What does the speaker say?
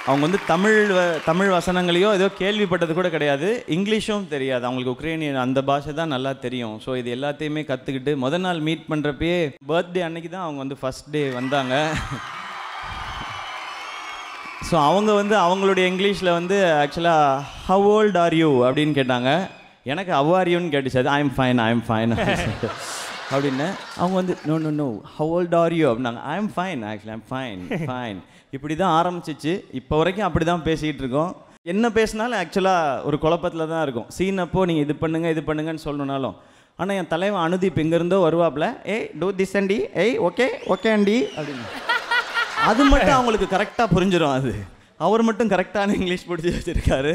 அவங்க வந்து தமிழ் வசனங்களையோ ஏதோ கேள்விப்பட்டது கூட கிடையாது, இங்கிலீஷும் தெரியாது. அவங்களுக்கு உக்ரைனியன் அந்த பாஷை தான் நல்லா தெரியும். ஸோ இது எல்லாத்தையுமே கற்றுக்கிட்டு முதல் நாள் மீட் பண்ணுறப்பயே பர்த்டே அன்னைக்கு தான் அவங்க வந்து ஃபஸ்ட் டே வந்தாங்க. ஸோ அவங்க வந்து அவங்களுடைய இங்கிலீஷில் வந்து ஆக்சுவலாக ஹவ் ஓல்ட் ஆர் யூ அப்படின்னு கேட்டாங்க. எனக்கு ஹவ் ஆர் யூன்னு கேட்டுச்சு. அது ஐ எம் ஃபைன் அப்படின்னு. அவங்க வந்து no how old are you அப்படின்னாங்க. I am fine actually I'm fine. இப்படி தான் ஆரம்பிச்சிச்சு. இப்போ வரைக்கும் அப்படி தான் பேசிகிட்டு இருக்கோம். என்ன பேசினாலும் ஆக்சுவலாக ஒரு குழப்பத்தில் தான் இருக்கும். சீன் அப்போ நீங்கள் இது பண்ணுங்கன்னு சொல்லணுனாலும். ஆனால் என் தலைவன் அனுதீப் எங்கேருந்தோ வருவாப்பில், ஏய் டூ திஸ் அண்டி, ஏய் ஓகே அண்டி அப்படின்னு. அது மட்டும் அவங்களுக்கு கரெக்டாக புரிஞ்சிடும். அவர் மட்டும் கரெக்டான இங்கிலீஷ் பிடிச்சி வச்சுருக்காரு.